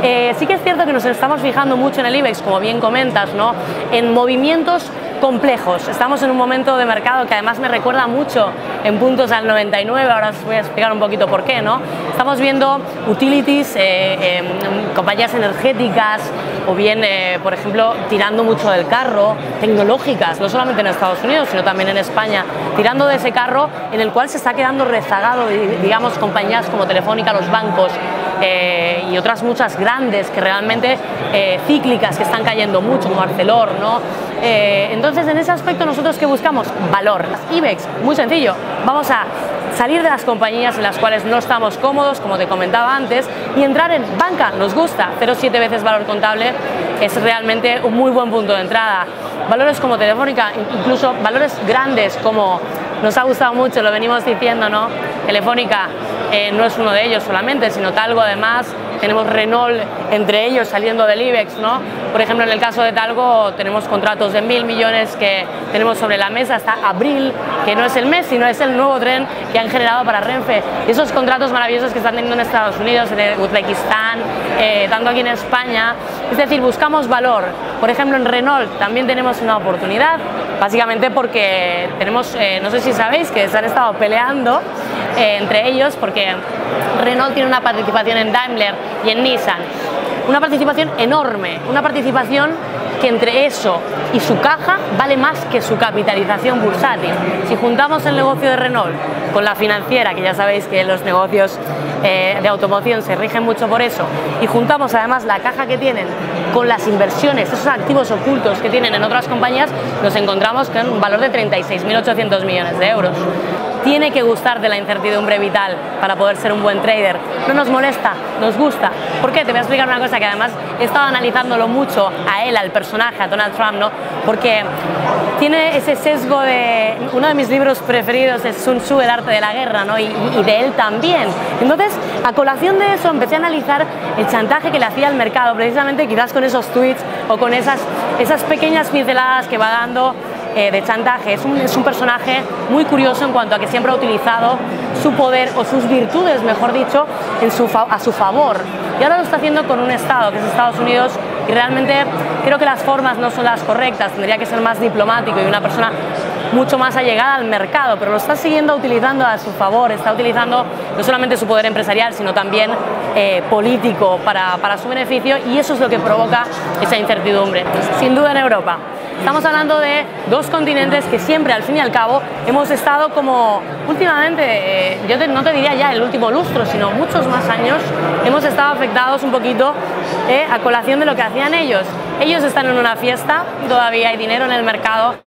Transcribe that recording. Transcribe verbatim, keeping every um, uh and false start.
Eh, sí que es cierto que nos estamos fijando mucho en el IBEX, como bien comentas, ¿no?, en movimientos complejos. Estamos en un momento de mercado que además me recuerda mucho en puntos al noventa y nueve, ahora os voy a explicar un poquito por qué, ¿no? Estamos viendo utilities, eh, eh, compañías energéticas o bien, eh, por ejemplo, tirando mucho del carro, tecnológicas, no solamente en Estados Unidos, sino también en España, tirando de ese carro en el cual se está quedando rezagado, digamos, compañías como Telefónica, los bancos, Eh, y otras muchas grandes que realmente eh, cíclicas que están cayendo mucho, como Arcelor, ¿no? Eh, entonces, en ese aspecto, nosotros ¿qué buscamos? Valor. IBEX, muy sencillo, vamos a salir de las compañías en las cuales no estamos cómodos, como te comentaba antes, y entrar en banca, nos gusta, cero coma siete veces valor contable es realmente un muy buen punto de entrada. Valores como Telefónica, incluso valores grandes como nos ha gustado mucho, lo venimos diciendo, ¿no? Telefónica eh, no es uno de ellos solamente, sino Talgo además, tenemos Renault entre ellos saliendo del IBEX, ¿no? Por ejemplo, en el caso de Talgo tenemos contratos de mil millones que tenemos sobre la mesa hasta abril, que no es el mes, sino es el nuevo tren que han generado para Renfe. Y esos contratos maravillosos que están teniendo en Estados Unidos, en Uzbekistán, eh, tanto aquí en España. Es decir, buscamos valor. Por ejemplo, en Renault también tenemos una oportunidad, básicamente porque tenemos, eh, no sé si sabéis, que se han estado peleando eh, entre ellos porque Renault tiene una participación en Daimler y en Nissan, una participación enorme, una participación que entre eso y su caja vale más que su capitalización bursátil. Si juntamos el negocio de Renault con la financiera, que ya sabéis que los negocios eh, de automoción se rigen mucho por eso, y juntamos además la caja que tienen con las inversiones, esos activos ocultos que tienen en otras compañías, nos encontramos con un valor de treinta y seis mil ochocientos millones de euros. Tiene que gustarte la incertidumbre vital para poder ser un buen trader. No nos molesta, nos gusta. ¿Por qué? Te voy a explicar una cosa que además he estado analizándolo mucho a él, al personaje, a Donald Trump, ¿no? Porque tiene ese sesgo de... Uno de mis libros preferidos es Sun Tzu, El arte de la guerra, ¿no? Y, y de él también. Entonces, a colación de eso, empecé a analizar el chantaje que le hacía al mercado, precisamente quizás con esos tweets o con esas, esas pequeñas pinceladas que va dando Eh, de chantaje. Es un, es un personaje muy curioso en cuanto a que siempre ha utilizado su poder o sus virtudes, mejor dicho, en su a su favor. Y ahora lo está haciendo con un Estado, que es Estados Unidos, y realmente creo que las formas no son las correctas, tendría que ser más diplomático y una persona mucho más allegada al mercado, pero lo está siguiendo utilizando a su favor, está utilizando no solamente su poder empresarial, sino también eh, político para, para su beneficio, y eso es lo que provoca esa incertidumbre. Sin duda en Europa. Estamos hablando de dos continentes que siempre, al fin y al cabo, hemos estado como últimamente, eh, yo te, no te diría ya el último lustro, sino muchos más años, hemos estado afectados un poquito eh, a colación de lo que hacían ellos. Ellos están en una fiesta, todavía hay dinero en el mercado.